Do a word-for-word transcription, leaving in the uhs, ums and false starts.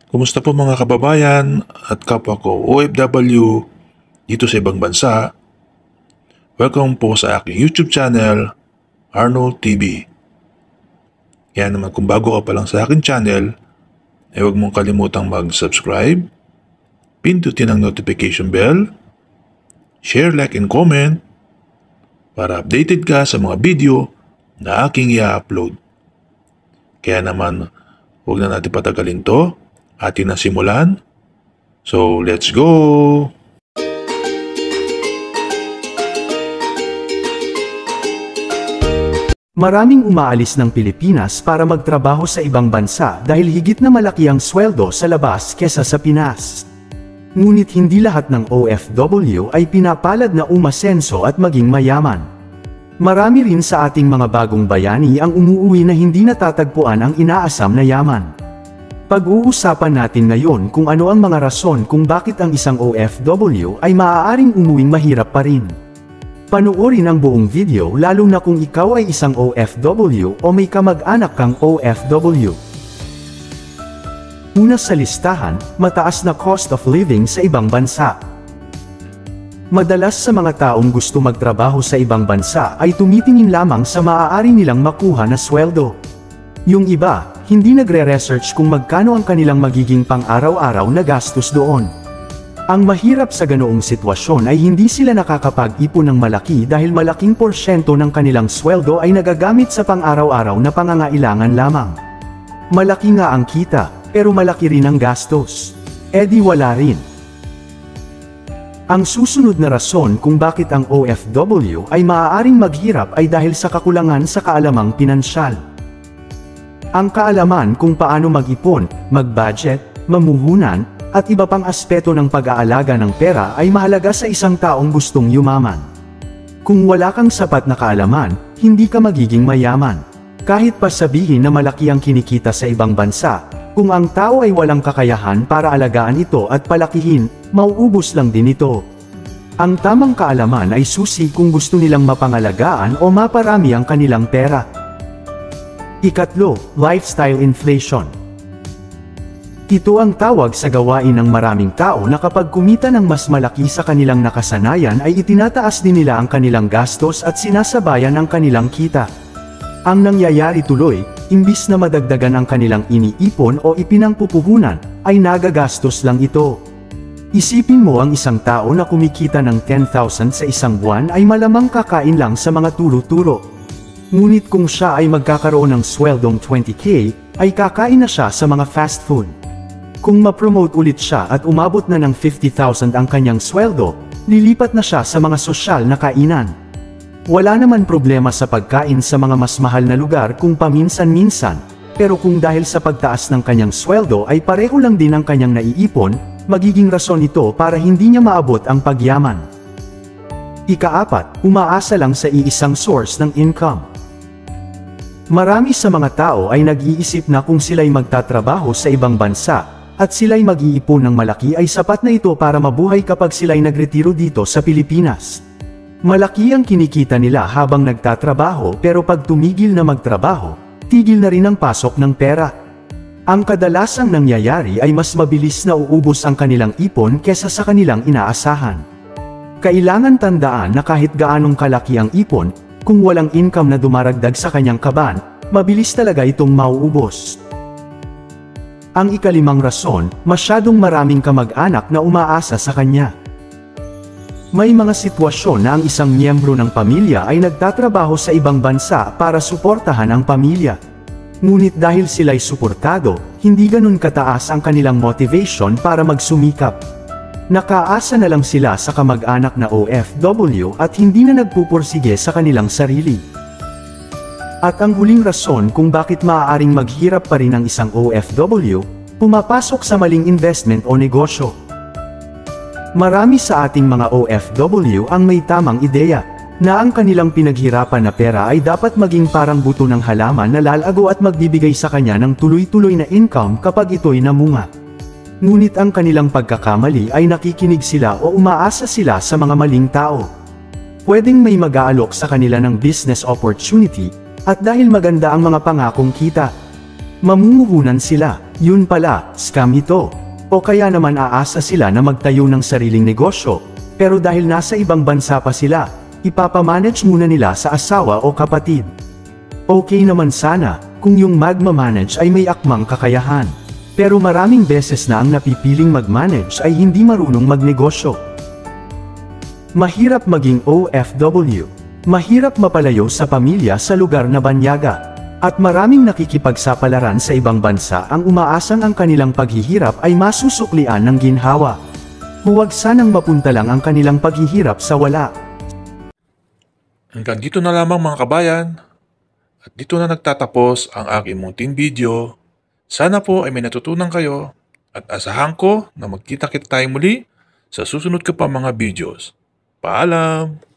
Kumusta po mga kababayan at kapwa ko O F W dito sa ibang bansa? Welcome po sa aking YouTube channel, Arnold T V. Kaya naman kung bago ka pa lang sa aking channel, ay huwag mong kalimutang mag-subscribe, pindutin ang notification bell, share, like, and comment para updated ka sa mga video na aking i-upload. Kaya naman, huwag na natin patagalin to. Atin na simulan. So, let's go! Maraming umaalis ng Pilipinas para magtrabaho sa ibang bansa dahil higit na malaki ang sweldo sa labas kesa sa Pinas. Ngunit hindi lahat ng O F W ay pinapalad na umasenso at maging mayaman. Marami rin sa ating mga bagong bayani ang umuuwi na hindi natatagpuan ang inaasam na yaman. Pag-uusapan natin ngayon kung ano ang mga rason kung bakit ang isang O F W ay maaaring umuwing mahirap pa rin. Panoorin ang buong video lalo na kung ikaw ay isang O F W o may kamag-anak kang O F W. Una sa listahan, mataas na cost of living sa ibang bansa. Madalas sa mga taong gusto magtrabaho sa ibang bansa ay tumitingin lamang sa maaari nilang makuha na sweldo. Yung iba, hindi nagre-research kung magkano ang kanilang magiging pang-araw-araw na gastos doon. Ang mahirap sa ganoong sitwasyon ay hindi sila nakakapag-ipon ng malaki dahil malaking porsyento ng kanilang sweldo ay nagagamit sa pang-araw-araw na pangangailangan lamang. Malaki nga ang kita, pero malaki rin ang gastos. E di wala rin. Ang susunod na rason kung bakit ang O F W ay maaaring maghirap ay dahil sa kakulangan sa kaalamang pinansyal. Ang kaalaman kung paano mag-ipon, mag-budget, mamuhunan, at iba pang aspeto ng pag-aalaga ng pera ay mahalaga sa isang taong gustong yumaman. Kung wala kang sapat na kaalaman, hindi ka magiging mayaman. Kahit pa sabihin na malaki ang kinikita sa ibang bansa, kung ang tao ay walang kakayahan para alagaan ito at palakihin, mauubos lang din ito. Ang tamang kaalaman ay susi kung gusto nilang mapangalagaan o maparami ang kanilang pera. Ikatlo, lifestyle inflation. Ito ang tawag sa gawain ng maraming tao na kapag kumita ng mas malaki sa kanilang nakasanayan ay itinataas din nila ang kanilang gastos at sinasabayan ang kanilang kita. Ang nangyayari tuloy, imbis na madagdagan ang kanilang iniipon o ipinangpupuhunan, ay nagagastos lang ito. Isipin mo ang isang tao na kumikita ng ten thousand sa isang buwan ay malamang kakain lang sa mga turo-turo. Ngunit kung siya ay magkakaroon ng sweldong twenty K, ay kakain na siya sa mga fast food. Kung ma-promote ulit siya at umabot na ng fifty thousand ang kanyang sweldo, lilipat na siya sa mga sosyal na kainan. Wala naman problema sa pagkain sa mga mas mahal na lugar kung paminsan-minsan, pero kung dahil sa pagtaas ng kanyang sweldo ay pareho lang din ang kanyang naiipon, magiging rason ito para hindi niya maabot ang pagyaman. Ikaapat, umaasa lang sa iisang source ng income. Marami sa mga tao ay nag-iisip na kung sila'y magtatrabaho sa ibang bansa, at sila'y mag-iipon ng malaki ay sapat na ito para mabuhay kapag sila'y nagretiro dito sa Pilipinas. Malaki ang kinikita nila habang nagtatrabaho pero pag tumigil na magtrabaho, tigil na rin ang pasok ng pera. Ang kadalasang nangyayari ay mas mabilis na uubos ang kanilang ipon kesa sa kanilang inaasahan. Kailangan tandaan na kahit gaanong kalaki ang ipon, kung walang income na dumaragdag sa kanyang kaban, mabilis talaga itong mauubos. Ang ikalimang rason, masyadong maraming kamag-anak na umaasa sa kanya. May mga sitwasyon na ang isang miyembro ng pamilya ay nagtatrabaho sa ibang bansa para suportahan ang pamilya. Ngunit dahil sila'y suportado, hindi ganun kataas ang kanilang motivation para magsumikap. Nakaasa na lang sila sa kamag-anak na O F W at hindi na nagpupursige sa kanilang sarili. At ang huling rason kung bakit maaaring maghirap pa rin ang isang O F W, pumapasok sa maling investment o negosyo. Marami sa ating mga O F W ang may tamang ideya, na ang kanilang pinaghirapan na pera ay dapat maging parang buto ng halaman na lalago at magbibigay sa kanya ng tuloy-tuloy na income kapag ito'y namunga. Ngunit ang kanilang pagkakamali ay nakikinig sila o umaasa sila sa mga maling tao. Pwedeng may mag-aalok sa kanila ng business opportunity, at dahil maganda ang mga pangakong kita, Mamumuhunan sila, yun pala, scam ito. O kaya naman aasa sila na magtayo ng sariling negosyo, pero dahil nasa ibang bansa pa sila, ipapamanage muna nila sa asawa o kapatid. Okay naman sana, kung yung magmamanage ay may akmang kakayahan. Pero maraming beses na ang napipiling magmanage ay hindi marunong magnegosyo. Mahirap maging O F W. Mahirap mapalayo sa pamilya sa lugar na banyaga. At maraming nakikipagsapalaran sa ibang bansa ang umaasang ang kanilang paghihirap ay masusuklian ng ginhawa. Huwag sanang mapunta lang ang kanilang paghihirap sa wala. Hanggang dito na lamang mga kabayan. At dito na nagtatapos ang aking munting video. Sana po ay may natutunan kayo at asahan ko na magkita-kita tayo muli sa susunod ko pa mga videos. Paalam!